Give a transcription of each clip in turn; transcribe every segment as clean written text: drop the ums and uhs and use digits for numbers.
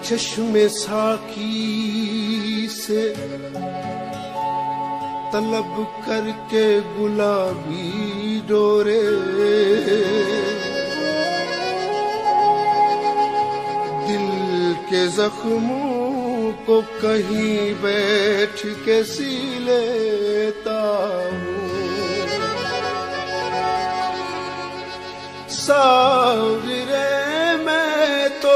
चश्मे साकी से तलब करके गुलाबी डोरे, दिल के जख्मों को कहीं बैठ के सी लेता हूँ। सावरे मैं तो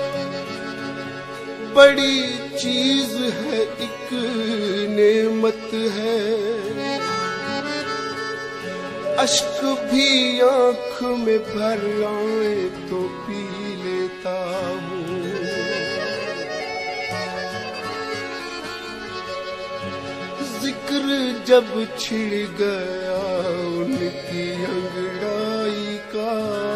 बड़ी चीज है, एक नेमत है, अश्क भी आंख में भर आए तो पी लेता हूँ। जिक्र जब छिड़ गया उनकी अंगड़ाई का,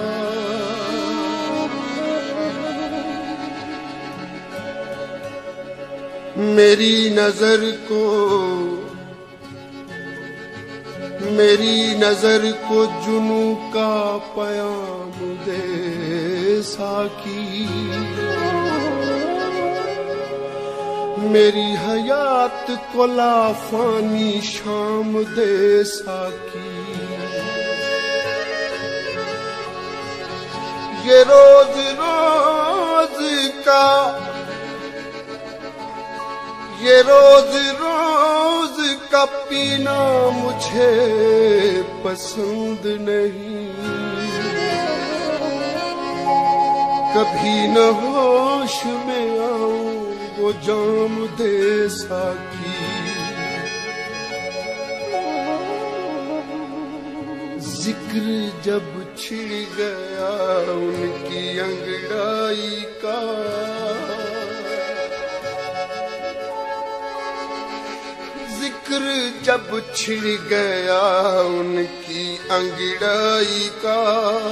मेरी नजर को जुनू का पयाम दे साकी, मेरी हयात को लाफानी शाम दे साकी। ये रोज रोज का पीना मुझे पसंद नहीं, कभी न होश में आऊं वो जाम दे साकी। जिक्र जब छिड़ गया उनकी अंगड़ाई का, जिक्र जब छिड़ गया उनकी अंगड़ाई का,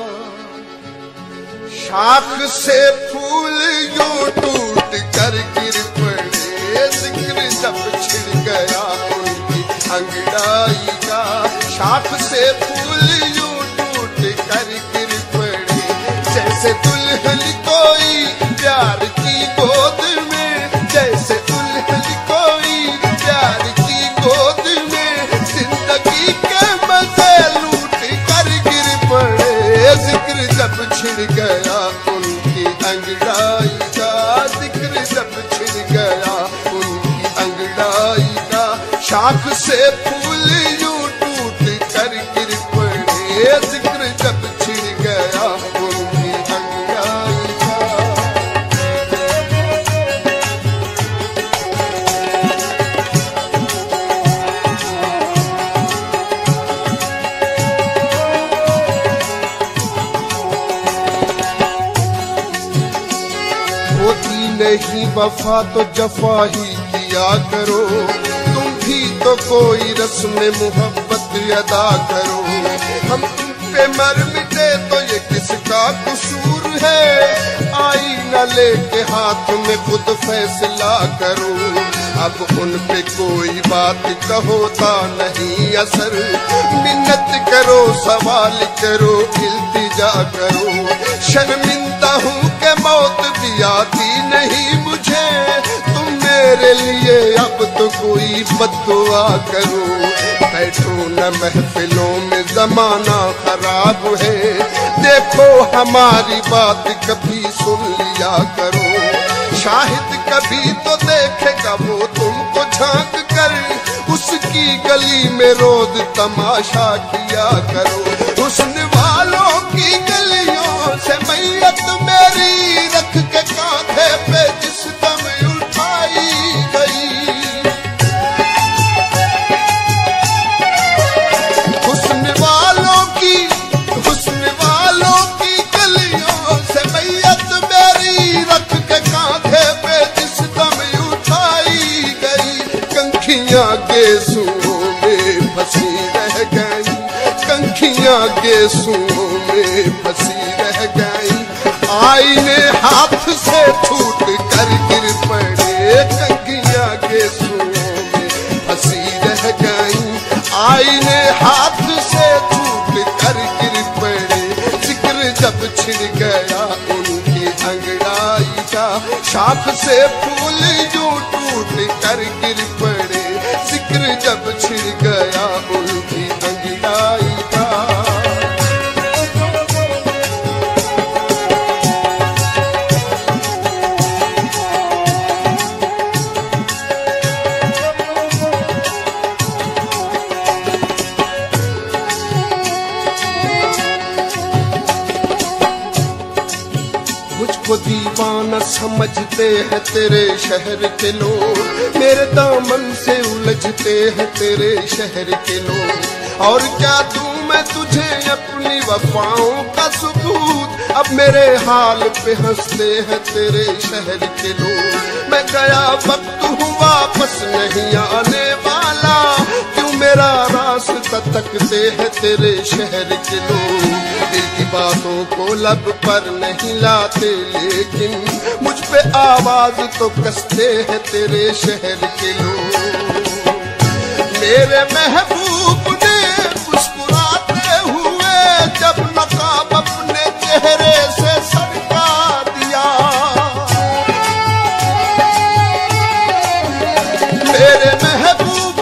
शाख से फूल यूं टूट कर गिर पड़े। जिक्र जब छिड़ गया उनकी अंगड़ाई का, शाख से फूल यूं टूट कर गिर पड़े। जैसे दुल्हन कोई प्यार की गोद में, जैसे दुल्हन कोई प्यार की गोद में, जिंदगी के मजे लूट कर गिर पड़े। जिक्र जब छिड़ गया उनकी अंगड़ाई का, जिक्र जब छिड़ गया उनकी अंगड़ाई का, शाख से फूल यूं टूट कर गिर पड़े। जिक्र जब छिड़ गया उनकी अंगड़ाई का। होती नहीं वफा तो जफा ही किया करो, तुम भी तो कोई रस्म मोहब्बत अदा करो। हम तुम पे मर मिटे तो ये किसका कसूर है, आईना लेके हाथ में खुद फैसला करो। अब उन पे कोई बात कहोता नहीं असर, मिन्नत करो सवाल करो इल्तिजा करो। शर्मिंदा हूँ कि मौत भी आती नहीं मुझे, तुम मेरे लिए अब तो कोई बद्दुआ करो। बैठो न महफिलों में जमाना खराब है, देखो हमारी बात कभी सुन लिया करो। शाहिद कभी तो देखेगा वो तुमको झांक कर, उसकी गली में रोज तमाशा किया करो। हुस्न वालों की गलियों से मैयत मेरी रख के कांधे पे जिस दम उठाई गई। हुस्न वालों की गलियों से मैयत मेरी रख के कांधे पे जिस दम उठाई गई। कंखियां गेसुओं में फंसी रह गई, कंखियां गेसुओं में फंसी रह गई। आईने हाथ से छूट कर गिर पड़े, कंखियां गेसुओं में फंसी रह गई। आईने हाथ से छूट कर गिर पड़े। जिक्र जब छिड़ गया उनकी अंगड़ाई अंगड़ाई का। शाख से फूल यूं टूट कर गिर पड़े, जिक्र जब छिड़ गया उनकी अंगड़ाई का। मुझको दीवाना समझते हैं तेरे शहर के लोग, मेरे दामन से उलझते हैं तेरे शहर के लोग। और क्या दूं मैं तुझे अपनी वफाओं का सबूत, अब मेरे हाल पे हंसते हैं तेरे शहर के लोग। मैं गया वक्त हूँ वापस नहीं आने वाला, क्यों मेरा रास्ता तकते हैं तेरे शहर के लोग। दिल की बातों को लब पर नहीं लाते, लेकिन मुझ पे आवाज तो कसते हैं तेरे शहर के लोग। मेरे महबूब ने मुस्कुराते हुए जब नकाब अपने चेहरे से सरका दिया, मेरे महबूब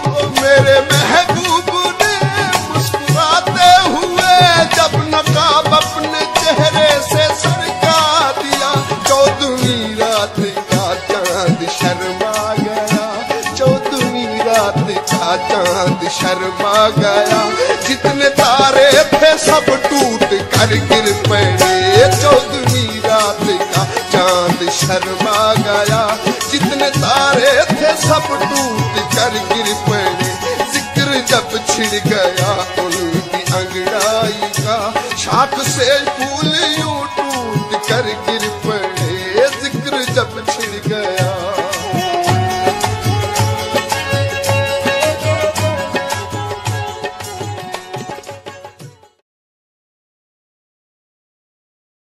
ने मुस्कुराते हुए जब नकाब अपने चेहरे से सरका दिया। 14वीं रात का चांद शर्मा गया, 14वीं रात का चांद शर्मा गया। जितने तारे थे सब टूट कर गिर पड़े, 14वीं रात का चांद शर्मा गया। जितने तारे थे सब टूट कर गिर पड़े, जिक्र जब छिड़ गया उनकी अंगड़ाई का। शाख से